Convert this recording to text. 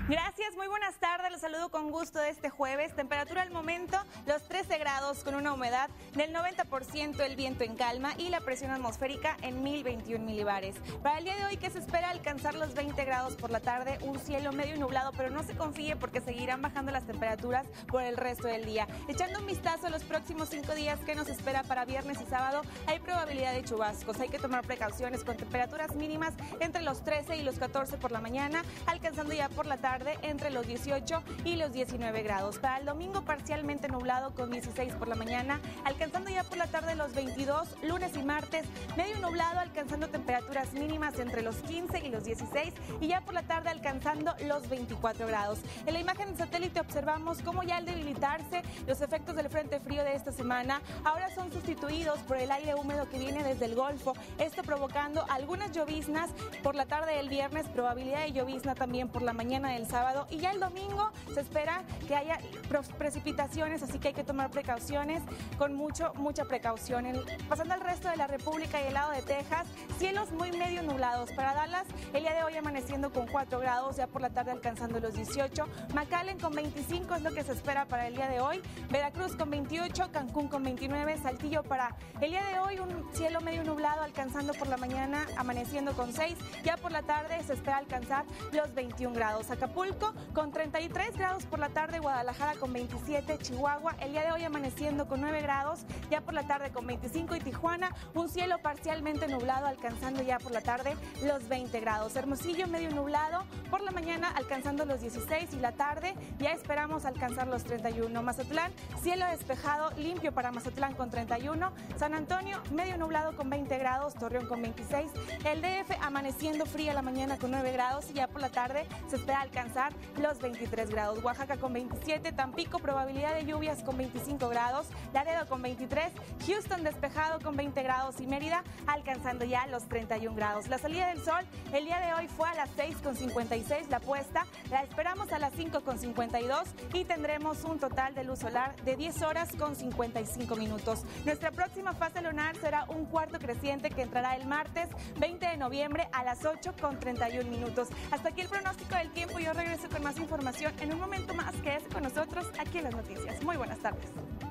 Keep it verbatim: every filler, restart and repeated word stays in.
Gracias, muy buenas tardes, los saludo con gusto de este jueves. Temperatura al momento, los trece grados con una humedad del noventa por ciento, el viento en calma y la presión atmosférica en mil veintiún milibares. Para el día de hoy, que se espera alcanzar los veinte grados por la tarde, un cielo medio nublado, pero no se confíe porque seguirán bajando las temperaturas por el resto del día. Echando un vistazo a los próximos cinco días que nos espera para viernes y sábado, hay probabilidad de chubascos. Hay que tomar precauciones con temperaturas mínimas entre los trece y los catorce por la mañana, alcanzando ya por la tarde entre los dieciocho y los diecinueve grados. Para el domingo parcialmente nublado con dieciséis por la mañana, alcanzando ya por la tarde los veintidós, lunes y martes medio nublado, alcanzando temperaturas mínimas entre los quince y los dieciséis y ya por la tarde alcanzando los veinticuatro grados. En la imagen de satélite observamos cómo ya al debilitarse los efectos del frente frío de esta semana ahora son sustituidos por el aire húmedo que viene desde el Golfo, esto provocando algunas lloviznas por la tarde del viernes, probabilidad de llovizna también por la mañana del sábado, y ya el domingo se espera que haya precipitaciones, así que hay que tomar precauciones con mucho, mucha precaución. En, pasando al resto de la República y el lado de Texas, cielos muy medio nublados. Para Dallas, el día de hoy amaneciendo con cuatro grados, ya por la tarde alcanzando los dieciocho. McAllen con veinticinco es lo que se espera para el día de hoy. Veracruz con veintiocho, Cancún con veintinueve, Saltillo para el día de hoy un cielo medio nublado, alcanzando por la mañana, amaneciendo con seis, ya por la tarde se espera alcanzar los veintiún grados. Acapulco con treinta y tres grados por la tarde, Guadalajara con veintisiete, Chihuahua el día de hoy amaneciendo con nueve grados, ya por la tarde con veinticinco, y Tijuana un cielo parcialmente nublado, alcanzando ya por la tarde los veinte grados. Hermosillo medio nublado, por la mañana alcanzando los dieciséis y la tarde ya esperamos alcanzar los treinta y uno. Mazatlán, cielo despejado, limpio para Mazatlán con treinta y uno. San Antonio medio nublado con veinte grados, Torreón con veintiséis. El D F amaneciendo fría la mañana con nueve grados y ya por la tarde se espera alcanzar los veintitrés grados. Oaxaca con veintisiete, Tampico probabilidad de lluvias con veinticinco grados, Laredo con veintitrés, Houston despejado con veinte grados y Mérida alcanzando ya los treinta y un grados. La salida del sol el día de hoy fue a las seis con cincuenta y seis, la puesta la esperamos a las cinco con cincuenta y dos y tendremos un total de luz solar de diez horas con cincuenta y cinco minutos. Nuestra próxima fase lunar será un cuarto creciente que entrará el martes veinte de noviembre a las ocho con treinta y un minutos. Hasta aquí el pronóstico del tiempo. Yo regreso con más información en un momento más. Quédese con nosotros aquí en las noticias. Muy buenas tardes.